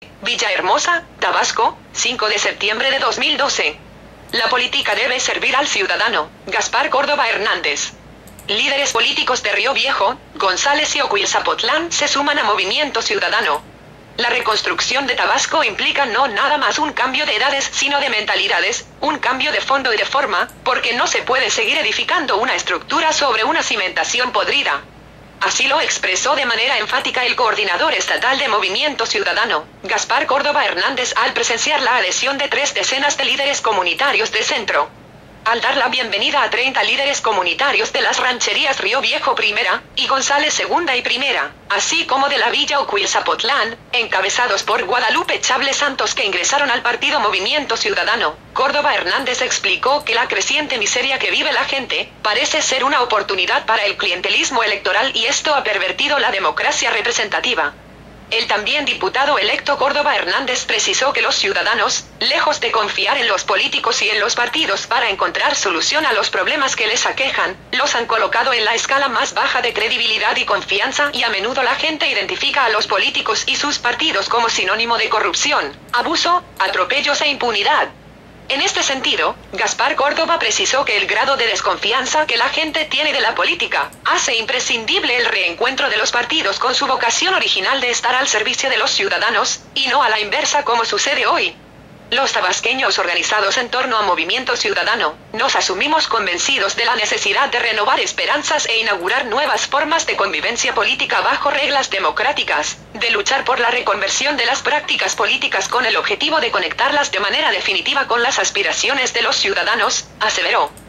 Villahermosa, Tabasco, 5 de septiembre de 2012. La política debe servir al ciudadano. Gaspar Córdoba Hernández. Líderes políticos de Río Viejo, González y Ocuilzapotlán se suman a Movimiento Ciudadano. La reconstrucción de Tabasco implica no nada más un cambio de edades, sino de mentalidades, un cambio de fondo y de forma, porque no se puede seguir edificando una estructura sobre una cimentación podrida. Así lo expresó de manera enfática el coordinador estatal de Movimiento Ciudadano, Gaspar Córdoba Hernández, al presenciar la adhesión de 3 decenas de líderes comunitarios de centro. Al dar la bienvenida a 30 líderes comunitarios de las rancherías Río Viejo Primera y González Segunda y Primera, así como de la Villa Ocuilzapotlán, encabezados por Guadalupe Chable Santos, que ingresaron al partido Movimiento Ciudadano, Córdoba Hernández explicó que la creciente miseria que vive la gente parece ser una oportunidad para el clientelismo electoral y esto ha pervertido la democracia representativa. El también diputado electo Córdoba Hernández precisó que los ciudadanos, lejos de confiar en los políticos y en los partidos para encontrar solución a los problemas que les aquejan, los han colocado en la escala más baja de credibilidad y confianza, y a menudo la gente identifica a los políticos y sus partidos como sinónimo de corrupción, abuso, atropellos e impunidad. En este sentido, Gaspar Córdoba precisó que el grado de desconfianza que la gente tiene de la política hace imprescindible el reencuentro de los partidos con su vocación original de estar al servicio de los ciudadanos, y no a la inversa como sucede hoy. Los tabasqueños organizados en torno a Movimiento Ciudadano, nos asumimos convencidos de la necesidad de renovar esperanzas e inaugurar nuevas formas de convivencia política bajo reglas democráticas, de luchar por la reconversión de las prácticas políticas con el objetivo de conectarlas de manera definitiva con las aspiraciones de los ciudadanos, aseveró.